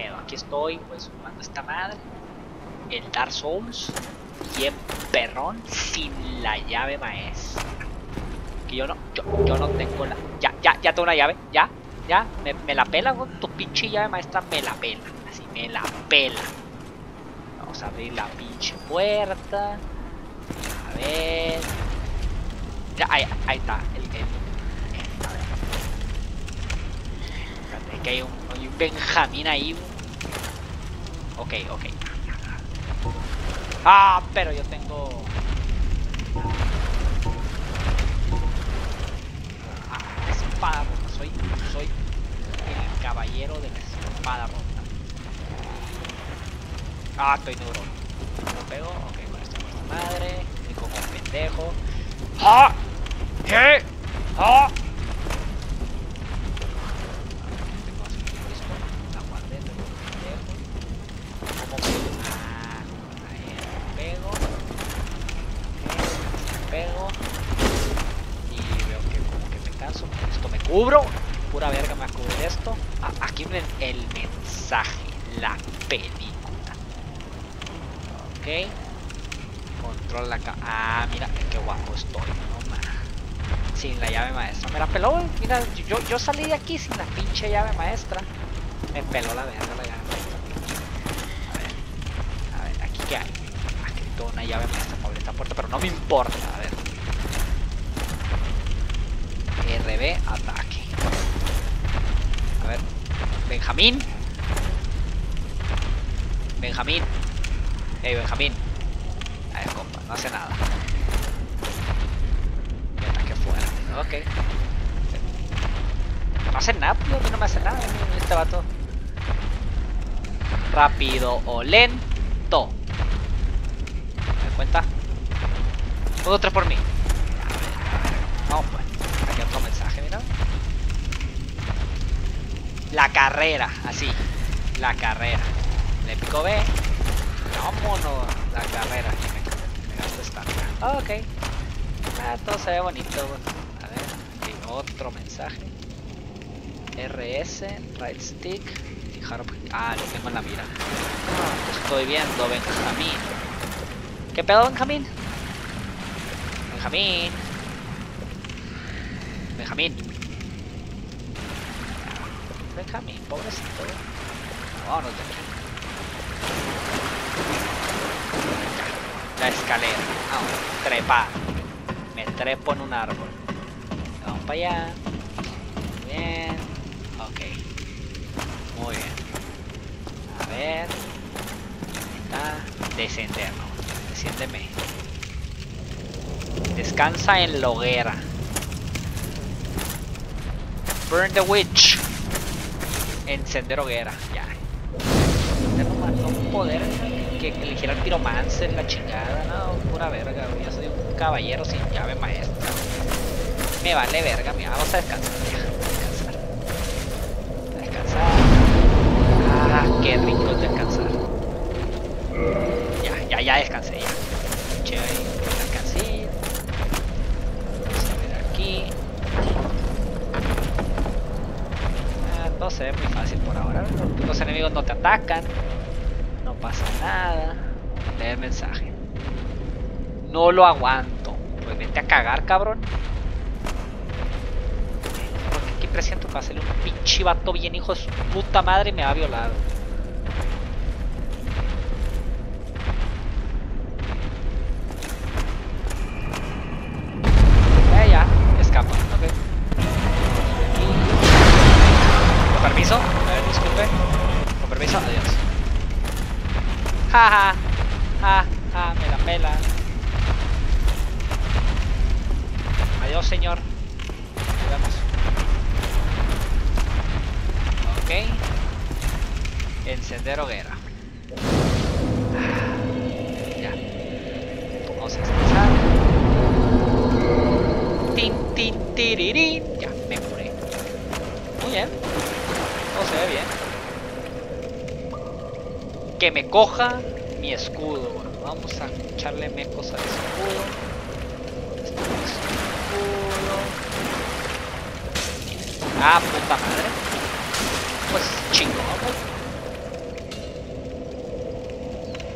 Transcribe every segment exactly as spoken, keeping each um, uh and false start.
pedo. Aquí estoy, pues, jugando esta madre. El Dark Souls. Bien perrón, sin la llave maestra. Que yo no, yo, yo no tengo la... Ya, ya, ya tengo una llave, ya, ya. Me, me la pela, con tu pinche llave maestra me la pela. Así, me la pela. Vamos a abrir la pinche puerta. A ver... Ya, ahí, ahí está, el... el a ver. Espérate, que hay un, hay un Benjamín ahí. Ok, ok. Ah, pero yo tengo... Ah, espada rota. Soy, soy el caballero de la espada rota. Ah, estoy neurón. ¿Lo pego? Ok, con esto con la madre. Y como un pendejo. ¡Ah! ¿Qué? ¡Ah! Pego y veo que como que me canso. Esto me cubro, pura verga me va a cubrir esto. Ah, aquí ven el mensaje, la película. Ok, controla la ca... Ah, mira qué guapo estoy, no man. Sin la llave maestra, me la peló. Mira, yo, yo salí de aquí sin la pinche llave maestra. Me peló la verga la llave maestra. A ver, a ver, aquí qué hay. Aquí hay toda una llave maestra para abrir esta puerta, pero no me importa. A ver, R B, ataque. A ver, Benjamín. Benjamín. Hey, Benjamín. A ver, compa, no hace nada. Y ataque fuerte, ok. No hace nada, tío, no me hace nada. Este vato. Rápido o lento. ¿Me das cuenta? Todo tres por mí. A ver, a ver. Vamos pues. Aquí otro mensaje, mira. La carrera, así. La carrera. Le pico B. Vámonos. La carrera. Me, me gasto esta. Ah, ok. Ah, todo se ve bonito. A ver. Aquí otro mensaje. R S, right stick. Fijar. Ah, lo tengo en la mira. Ah, estoy viendo, Benjamín. ¿Qué pedo, Benjamín? Benjamín. Benjamín. Benjamín, pobrecito. Vámonos de aquí. La escalera. Vamos, trepar. Me trepo en un árbol. Vamos para allá. Muy bien. Ok. Muy bien. A ver. Está. Descendernos. Desciéndeme. Descansa en la hoguera. Burn the witch. Encender hoguera. Ya. Ya no más, no poder que, que eligiera el piromancer en la chingada. No, pura verga. Yo soy un caballero sin llave maestra. Me vale verga. Mira, vamos a descansar. Ya. Descansar. Descansar. Ah, qué rico es descansar. Ya, ya, ya descansé. Ya. Chévere. Descansé. Vamos a ver aquí. Todo se ve muy fácil por ahora. Los enemigos no te atacan. No pasa nada. Lee el mensaje. No lo aguanto. Pues vete a cagar, cabrón. Porque aquí presiento que va a salir un pinche vato bien hijo de su puta madre y me va a violar. Eh, ya. Escapa. Ok. Permiso, a ver, disculpe. Con permiso, adiós. Jaja, ja, ja, me la pela. Adiós, señor. Nos vemos. Ok. Encender hoguera. Ya. Vamos a descansar. Tin, tin, tirirín. Ya, me curé. Muy bien. Todo se ve bien. Que me coja mi escudo. Vamos a echarle mecos al escudo. Este escudo. Ah, puta madre. Pues chingón.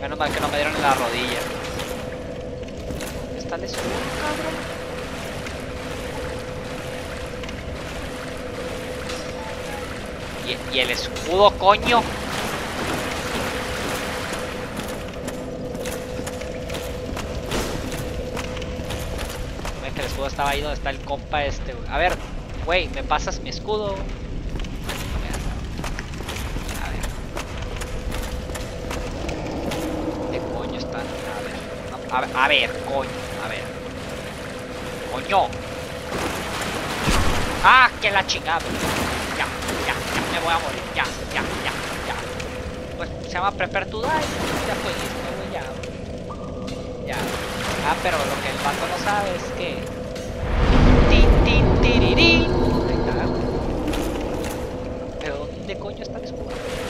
Menos mal que no me dieron en la rodilla. ¿Dónde está el escudo, cabrón? ¿Y, y el escudo, coño? Ve que el escudo estaba ahí donde está el compa este, güey. A ver, güey, ¿me pasas mi escudo? A ver, a ver, coño, a ver. Coño. Ah, que la chingada. Ya, ya, ya, me voy a morir. Ya, ya, ya, ya. Pues se llama Prepare to Die. Ya fue listo, güey, ya. Ya. Ah, pero lo que el vato no sabe es que... Tin, tin, tirirín. Ahí está. Pero ¿dónde coño está el escudo?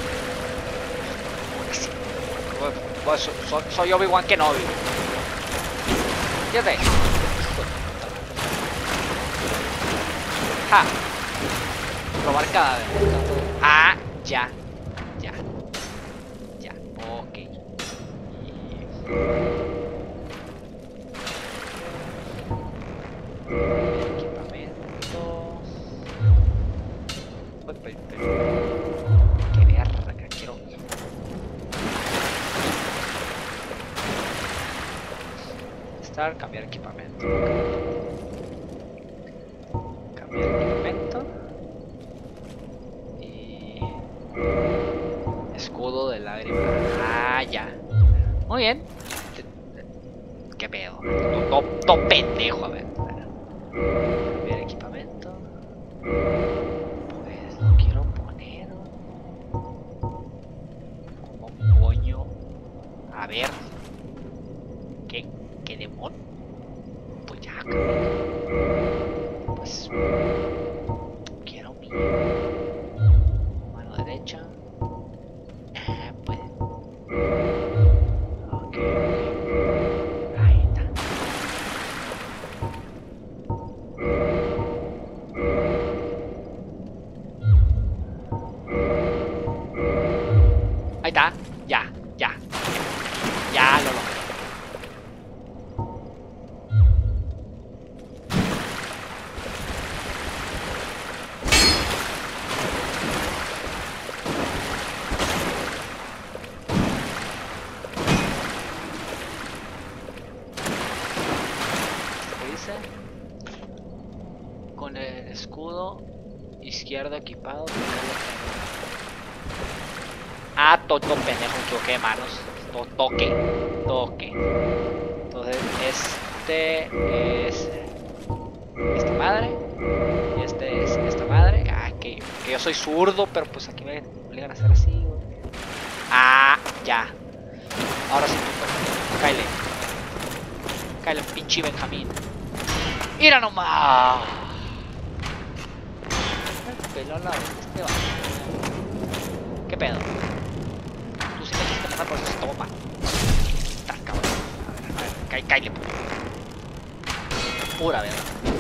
Pues soy, soy Obi-Wan Kenobi. Fíjate. Ja. Probar cadáver. Ah, ya. Ya. Ya. Ok. Equipamiento. Qué verga, quiero. Estar, cambiar equipamiento. Cambiar equipamiento. Y escudo de lágrima. Ah, ya. Muy bien. ¿Qué pedo? No, no, no pendejo, a ver. Cambiar equipamiento. Pues lo quiero poner. ¿Cómo coño? A ver. ¿Qué? ¿Qué demonio? Pues ya, cabrón. Pues quiero mi mano derecha. Ah, pues. Ok, ok. Ahí está. Ahí está. Ya, ya. Ya lo logré. Con el escudo izquierdo equipado. Ah, toto pendejo, me equivoqué de manos. To toque, toque. Entonces, este es esta madre. Y este es esta madre. Ah, que, que yo soy zurdo, pero pues aquí me obligan a hacer así, güey. Ah, ya. Ahora sí, pues, cáele. Cáele, pinche Benjamín. ¡Mira nomás! Me peló la este va. ¿Qué pedo? Tú sí me quisiste pasar por eso, toma. Está cabrón. A ver, a ver, cae, cáele. Pura verdad.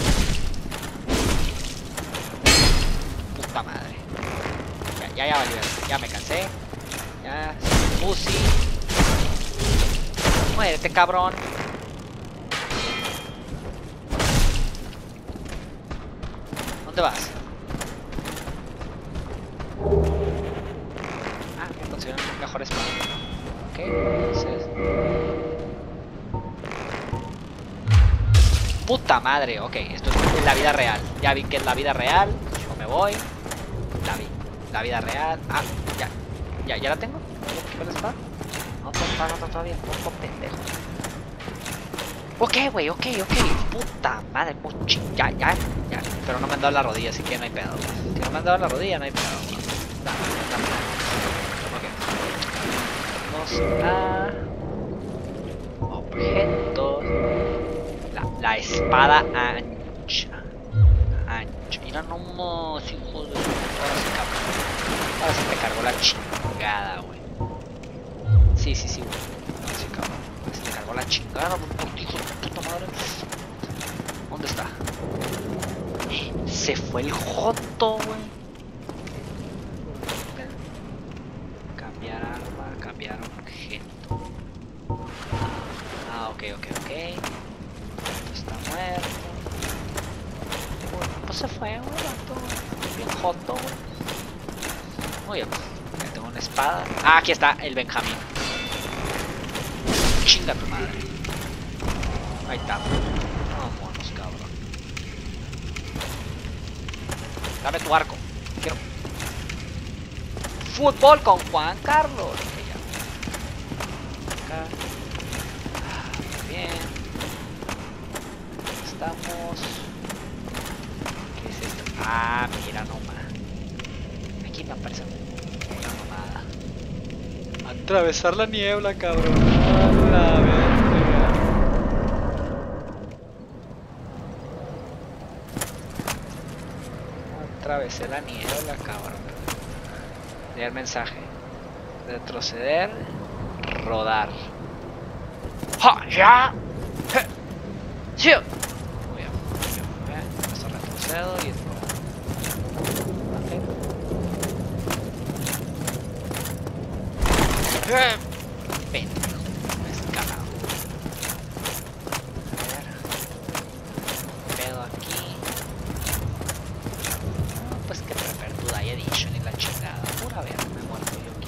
Puta madre. Ya, ya, ya valió. Ya me cansé. Ya, pussy. Muérete, cabrón. ¿Dónde vas? Ah, me considero un mejor espada. Ok, entonces... Puta madre, ok, esto es la vida real. Ya vi que es la vida real. Yo me voy. La vi. La vida real. Ah, ya. Ya, ya la tengo. ¿Qué la espada? No, no, no, no, todavía. Poco pendejo. Ok, güey, ok, ok. Puta madre, mochi. Ya, ya, ya. Pero no me han dado la rodilla, así que no hay pedo. Si no me han dado la rodilla, no hay pedo. Dame, dame. Ok. Vamos a objetos. La, la espada ancha. Ancha. Mira nomás, hijo de... Ahora sí, cabrón. Ahora sí te cargó la chingada, güey. Sí, sí, sí, güey. Ahora sí, cabrón. Ahora sí te cargó la chingada, güey. Hijo de puta madre. ¿Dónde está? Se fue el joto, güey. Cambiar arma, cambiar objeto. ok, ok. Está muerto. Uy, pues se fue, güey, vato. Bien joto, güey. Muy bien. Ya tengo una espada. Ah, aquí está el Benjamín. Chinga tu madre. Ahí está. Vámonos, cabrón. Dame tu arco. Quiero. Fútbol con Juan Carlos. Okay, ya. Acá. Ah, muy bien. Estamos. ¿Qué es esto? Ah, mira nomás. Aquí me aparece una mamada. Atravesar la niebla, cabrón. A la verga. Atravesé la niebla, cabrón. Leer mensaje. Retroceder. Rodar. ¡Ja! ¡Ya! ¡Je! ¡Sí! Muy bien, muy bien, muy bien. Esto retrocedo y esto. Okay. Pendejo. Escalado. A ver. Pedo aquí. No, pues que Prepare to Die Edition y la chingada. Pura verga, me muerto yo aquí.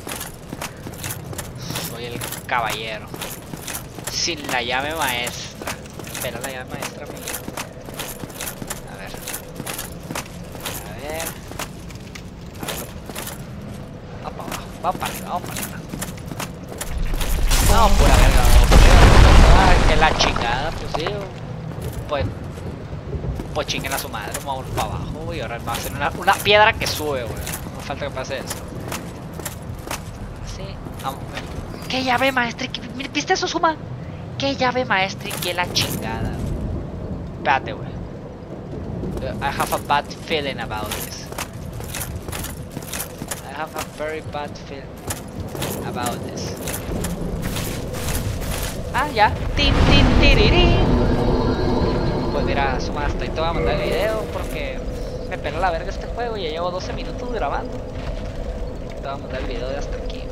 Soy el caballero. Sin la llave maestra. Espera la llave maestra mía. A ver. A ver. A ver. Vamos para abajo. Vamos para arriba. Vamos para arriba. No, pura verga. No, ah, que la chingada, pues sí. Pues. Pues chinguen a su madre. Vamos para abajo. Y ahora va a hacer una, una piedra que sube, güey. No falta que pase eso. Así. Vamos. ¿Qué llave maestra? ¿Viste eso, Suma? ¿Qué llave maestra y qué la chingada? Espérate, güey. I have a bad feeling about this. I have a very bad feeling about this. Ah, ya. Tin, tin, tirirín. Pues mira, Suma, hasta ahí te voy a mandar el video porque me pela la verga este juego y ya llevo doce minutos grabando. Te voy a mandar el video de hasta aquí.